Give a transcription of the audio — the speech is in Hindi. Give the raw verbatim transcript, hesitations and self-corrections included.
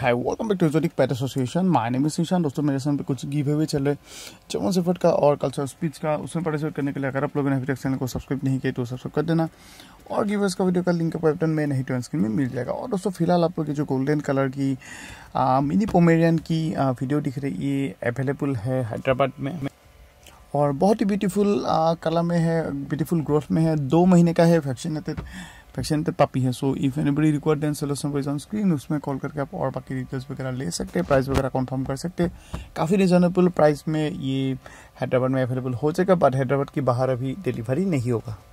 Hi welcome back to exotic pet association. My name is Nishan. दोस्तों मेरे सामने कुछ गिव अवे चल रहे जर्मन शेफर्ड का और कल्चरल स्पीच का, उसमें पार्टिसिपेट करने के लिए अगर आप लोगों ने अभी तक चैनल को सब्सक्राइब नहीं किया तो सब्सक्राइब कर देना और गिवर्स का वीडियो का लिंक आपको बटन में नहीं तो स्क्रीन में मिल जाएगा। और दोस्तों फिलहाल आप लोग ये जो गोल्डन कलर की आ, मिनी पोमेरियन की आ, वीडियो दिख रही है, ये अवेलेबल है हैदराबाद में और बहुत ही ब्यूटीफुल कलर में है, ब्यूटीफुल ग्रोथ में है, दो महीने का है, वैक्सीनेटेड वैक्सीनेटेड पपी है। So if anybody required then solution wise on screen, उसमें कॉल करके आप और बाकी डिटेल्स वगैरह ले सकते हैं, प्राइस वगैरह कंफर्म कर सकते हैं। काफ़ी रिजनेबल प्राइस में ये हैदराबाद में अवेलेबल हो जाएगा, बट हैदराबाद के बाहर अभी डिलीवरी नहीं होगा।